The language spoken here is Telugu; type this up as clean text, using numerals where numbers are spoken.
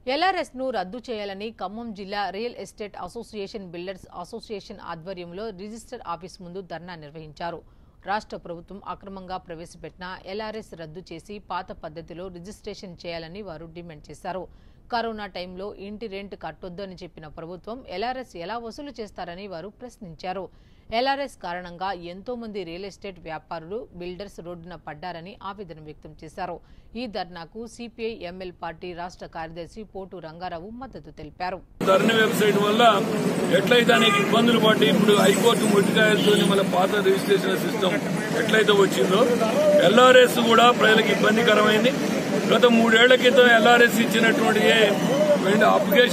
LRS ను రద్దు చేయాలని ఖమ్మం జిల్లా real estate association builders association ఆధ్వర్యంలో రిజిస్టర్ ఆఫీస్ ముందు ధర్నా నిర్వహించారు. రాష్ట్ర ప్రభుత్వం అక్రమంగా ప్రవేశపెట్టిన LRS రద్దు చేసి పాత పద్ధతిలో రిజిస్ట్రేషన్ చేయాలని వారు డిమాండ్ చేశారు. కరోనా టైంలో ఇంటి రెంట్ కట్టొద్దని చెప్పిన ప్రభుత్వం LRS ఎలా వసూలు చేస్తారని వారు ప్రశ్నించారు. LRS కారణంగా ఎంతో మంది రియల్ ఎస్టేట్ వ్యాపారులు బిల్డర్స్ రోడ్డున పడ్డారని ఆవేదన వ్యక్తం చేశారు. ఈ ధర్నాకు సిపిఐ ఎంఎల్ పార్టీ రాష్ట్ర కార్యదర్శి పోటు రంగారావు మద్దతు తెలిపారు. ధరణి వెబ్సైట్ వల్ల ఎట్లయితే అనేక ఇబ్బందులు పడి ఇప్పుడు హైకోర్టు ముట్టికాయలతో మన పాత రిజిస్ట్రేషన్ సిస్టమ్ ఎట్లయితే వచ్చిందో LRS కూడా ప్రజలకు ఇబ్బందికరమైంది. గత 3 ఏళ్ల క్రితం LRS ఇచ్చినటువంటి అప్లికేషన్